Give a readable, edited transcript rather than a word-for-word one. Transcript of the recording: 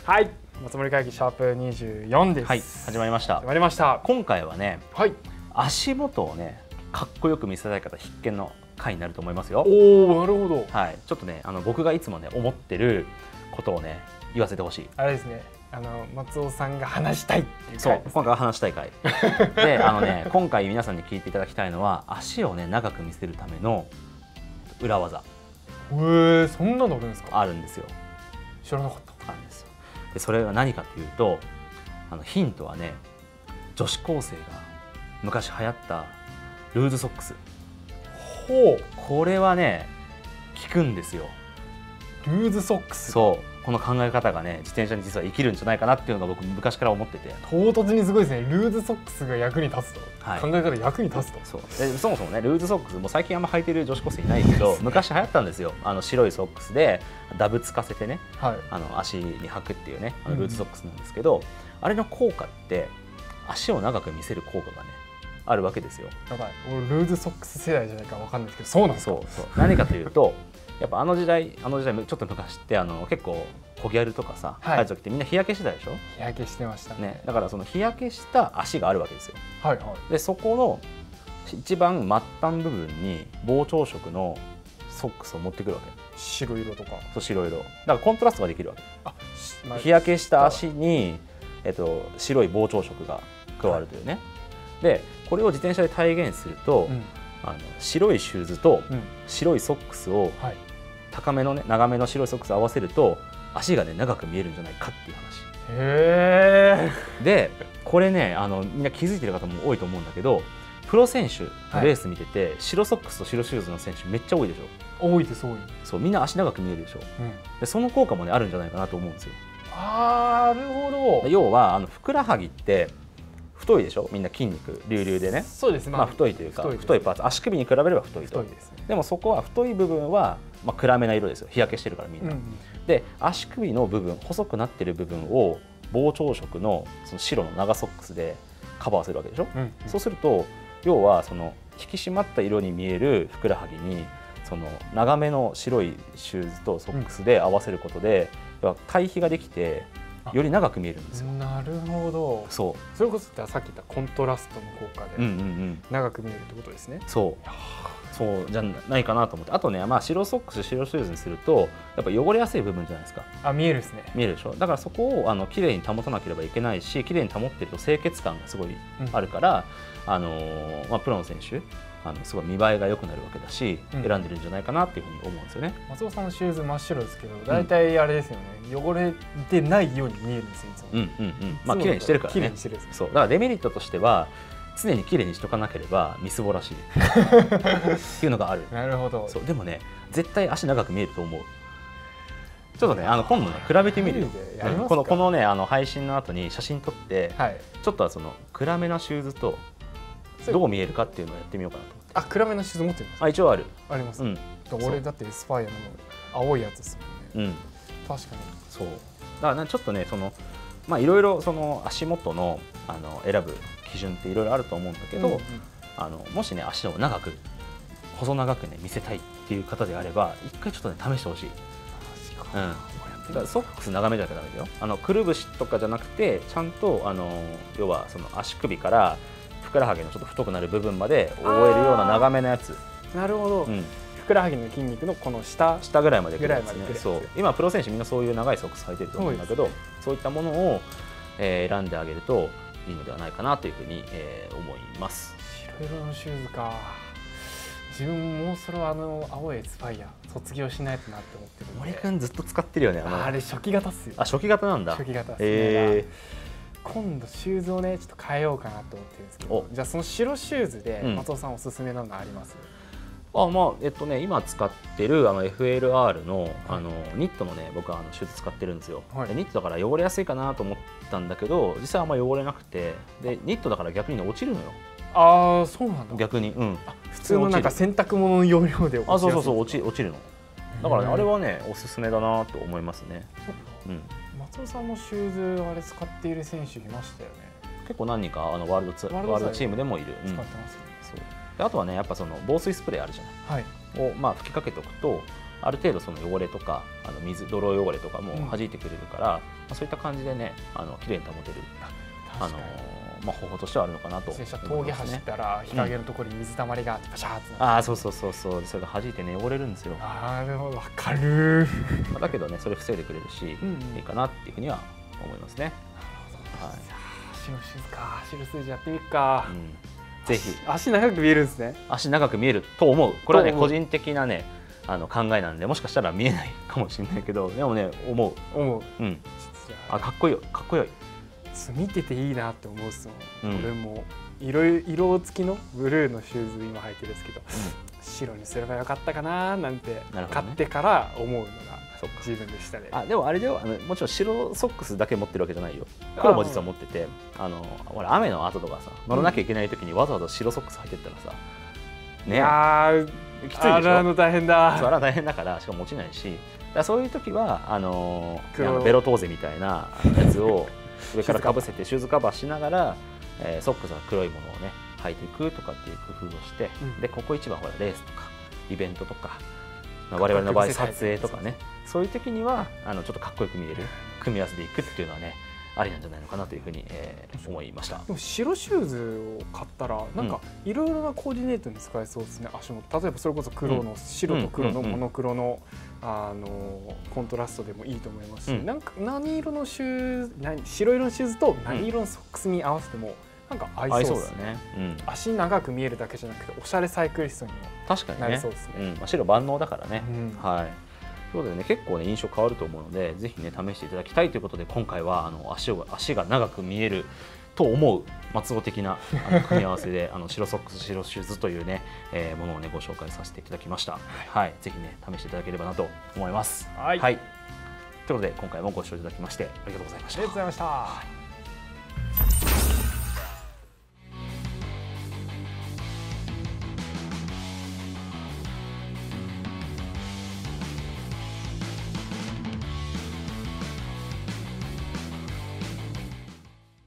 はい、松森会議シャープ24です。 はい、始まりました。 始まりました。 今回はね、 はい、 足元をね、かっこよく見せたい方必見の回になると思いますよ。 おお、なるほど。 はい、ちょっとね、僕がいつもね思ってることをね言わせてほしい。 あれですね。松尾さんが話したいっていう、 そう、今回は話したい回で、今回皆さんに聞いていただきたいのは、足をね長く見せるための裏技。 そんなのあるんですか？ あるんですよ。 知らなかった。 あるんですよ。で、それが何かというと、ヒントはね、女子高生が昔流行ったルーズソックス。 ほう、 これはね効くんですよ。 ルーズソックス。 そう、この考え方がね自転車に実は生きるんじゃないかなっていうのが僕昔から思ってて。 唐突にすごいですね。ルーズソックスが役に立つと、 はい、 考え方役に立つと。 そうで、そもそもねルーズソックスも最近あんま履いてる女子高生いないけど昔流行ったんですよ。白いソックスでダブつかせてね、はい、足に履くっていうねルーズソックスなんですけど、あれの効果って足を長く見せる効果がねあるわけですよ。 やばい、俺ルーズソックス世代じゃないかわかんないですけど、そうなんですか？ そう何かというとやっぱあの時代ちょっと昔って結構コギャルとかさ、はい、入る時ってみんな日焼けしてたでしょ。 日焼けしてましたね。 だからその日焼けした足があるわけですよ。 はいはい。 でそこの一番末端部分に膨張色のソックスを持ってくるわけ。 白色とか。 そう、白色だからコントラストができるわけ。 まあ、 日焼けした足に、白い膨張色が加わるというね、はい、でこれを自転車で体現すると、白いシューズと白いソックスを、はい、高めのね長めの白いソックスを合わせると足がね長く見えるんじゃないかっていう話。 へー。 でこれねみんな気づいてる方も多いと思うんだけど、プロ選手のレース見てて、はい、白ソックスと白シューズの選手めっちゃ多いでしょ。 多いです、多い。 そう、みんな足長く見えるでしょ、でその効果もねあるんじゃないかなと思うんですよ。 なるほど。 要はふくらはぎって太いでしょ、みんな筋肉隆々でね。 そうです、 まあ太いというか太いパーツ、足首に比べれば太いと。でもそこは太い部分は暗めな色ですよ。日焼けしてるからみんな。で足首の部分、細くなってる部分を膨張色のその白の長ソックスでカバーするわけでしょ。そうすると要はその引き締まった色に見えるふくらはぎにその長めの白いシューズとソックスで合わせることで、対比ができてより長く見えるんですよ。 なるほど。それこそさっき言ったコントラストの効果で長く見えるってことですね。 そうじゃないかなと思って。あとね、白ソックス白シューズにするとやっぱ汚れやすい部分じゃないですか。 見えるですね。 見えるでしょ。だからそこを綺麗に保たなければいけないし、綺麗に保ってると清潔感がすごいあるから、プロの選手すごい見栄えが良くなるわけだし、選んでるんじゃないかなっていうふうに思うんですよね。 松尾さんのシューズ真っ白ですけど、大体あれですよね、汚れてないように見えるんですよ、いつも。 綺麗にしてるからね。 綺麗にしてるんですね。 そうだからデメリットとしては常に綺麗にしとかなければみすぼらしいっていうのがある。 なるほど。 そうでもね、絶対足長く見えると思う。ちょっとね今度ね比べてみるよ。このね配信の後に写真撮って、ちょっとその暗めなシューズとどう見えるかっていうのをやってみようかなと思って。 暗めのシューズ持ってますか？ 一応ある。 あります。俺だってエスパイアの青いやつですもんね。確かに。 そうだからちょっとねいろいろその足元の選ぶ基準っていろいろあると思うんだけど、もしね足を長く細長くね見せたいっていう方であれば一回ちょっとね試してほしい。だからソックス長めじゃなきゃダメだよ。くるぶしとかじゃなくてちゃんと要はその足首からふくらはぎのちょっと太くなる部分まで覆えるような長めのやつ。 なるほど。ふくらはぎの筋肉のこの下ぐらいまでくるやつね。そう今プロ選手みんなそういう長いソックス履いてると思うんだけど、そういったものを選んであげるといいのではないかなというふうに思います。 白色のシューズか。自分もそれは青いエスパイア卒業しないとなって思ってるんで。 森君ずっと使ってるよね。 あれ初期型っすよ。 初期型なんだ。 初期型ですね。今度シューズをねちょっと変えようかなと思ってるんですけど、じゃあその白シューズで松尾さんおすすめなのあります？ 今使ってるFLR のニットのね僕はシューズ使ってるんですよ。ニットだから汚れやすいかなと思ったんだけど実際あんま汚れなくて、でニットだから逆にね落ちるのよ。 そうなんだ。 逆に普通のなんか洗濯物の要領で落ちる。そう落ちるの。だからねあれはねおすすめだなと思いますね。 松尾さんもシューズあれ使っている選手いましたよね。 結構何人かワールドチームでもいる。 使ってますね。 あとはねやっぱその防水スプレーあるじゃない。を吹きかけておくとある程度その汚れとか泥汚れとかも弾いてくれるから、そういった感じでね綺麗に保てる方法としてはあるのかなと思いますね。 峠走ったら日陰のところに水たまりがパシャーってなって、そうそれが弾いてね汚れるんですよ。 なるほど、わかる。 だけどねそれ防いでくれるし、いいかなっていうふうには思いますね。 足のシューズか、足の数字やってみるか。 ぜひ。 足長く見えるんですね。 足長く見えると思う。これはね個人的なね考えなんで、もしかしたら見えないかもしれないけど、でもね思う。かっこいいよ、かっこよい。 見てていいなって思うっすもん。俺も色付きのブルーのシューズ今履いてるんですけど、白にすればよかったかななんて買ってから思うのが自分でしたね。 でもあれではもちろん白ソックスだけ持ってるわけじゃないよ。黒も実は持ってて、ほら雨の後とかさ乗らなきゃいけない時にわざわざ白ソックス履いてったらさ、ねきついでしょ。 洗うの大変だ。 洗うの大変だからしかも落ちないし、そういう時はベロトーゼみたいなやつを上からかぶせてシューズカバーしながら、ソックスは黒いものをね履いていくとかっていう工夫をして、でここ一番ほらレースとかイベントとか、我々の場合撮影とかね、そういう時にはちょっとかっこよく見える組み合わせでいくっていうのはねありなんじゃないのかなというふうに思いました。 でも白シューズを買ったらなんかいろいろなコーディネートに使えそうですね。足元、例えばそれこそ黒の白と黒のモノクロのコントラストでもいいと思いますし、なんか何色のシューズ、白色のシューズと何色のソックスに合わせてもなんか合いそうですね。足長く見えるだけじゃなくておしゃれサイクリストにもなりそうですね。 白万能だからね。はい。ということでね、結構ね印象変わると思うので、ぜひね試していただきたいということで、今回は足が長く見えると思う松尾的な組み合わせで白ソックス白シューズというね、ものをねご紹介させていただきました。はい、ぜひね試していただければなと思います。はい。ということで今回もご視聴いただきましてありがとうございました。 ありがとうございました。